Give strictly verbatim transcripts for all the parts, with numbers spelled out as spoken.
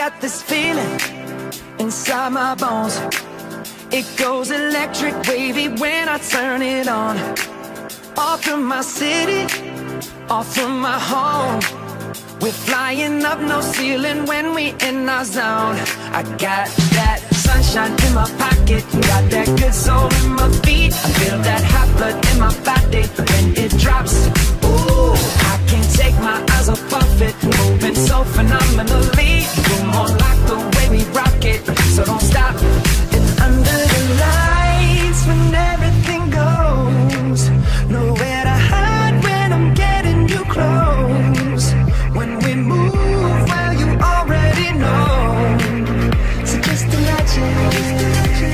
got this feeling inside my bones. It goes electric wavy when I turn it on. Off from my city, off from my home. We're flying up, no ceiling when we in our zone. I got that sunshine in my pocket, got that good soul in my feet. I feel that hot blood in my body when it drops. Ooh, I can't take my eyes off of it, moving so phenomenally. You're more like the way we rock it, so don't stop. And under the lights when everything goes, nowhere to hide when I'm getting you close. When we move, well, you already know. So just imagine.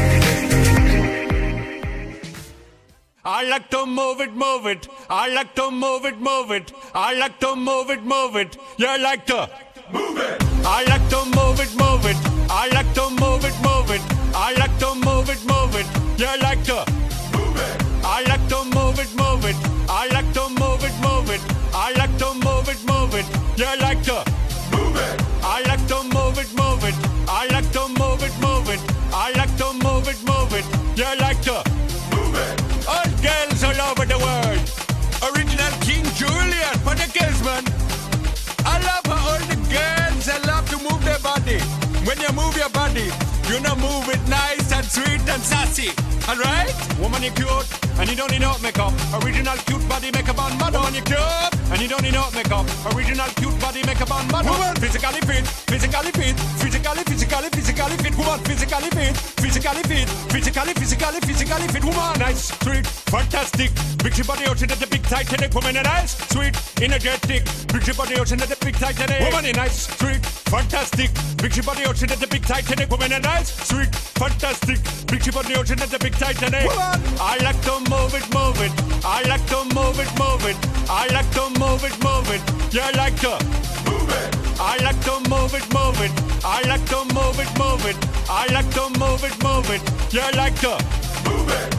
I like to move it, move it. I like to move it, move it. I like to move it, move it. You like to move it. I like to move it, move it. I like to move it, move it. I like to move it, move it. You like to move it. I like to move it, move it. I like to move it, move it. I like to move it, move it. You like to move it. I like to move it, move it. I like to move it, move it. I like to move it, move it. You like to move it. All girls all over the world. Original King Julian for the girls, man. I love how all the girls I love to move their body. When you move your body, you know move it nice and sweet and sassy. Alright? Woman, you cute and you don't need no makeup. Original cute body makeup on mother. Woman, you cute and you don't need no makeup. Original cute body makeup on mother. Woman, physically fit, physically fit, physically, physically, physically fit. Woman, physically fit, physically fit, physically, physically, physically fit. Woman, nice, sweet, fantastic. Big ship body ocean at the big Titanic. Woman, a nice, sweet, energetic. Big ship body ocean at the big Titanic. Woman, a nice, sweet, fantastic. Big ship body ocean at the big Titanic. Woman, a nice, sweet, fantastic. Big ship body ocean at the big Titanic. Woman, I like to move it, move it. I like to move it, move it. I like to move it, move it. You like to move it. I like to move it, move it. I like to move it, move it. I like to move it, move it. You like to move it.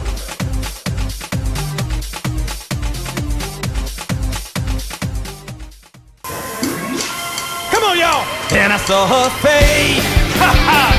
Come on, y'all! And I saw her face. Ha ha!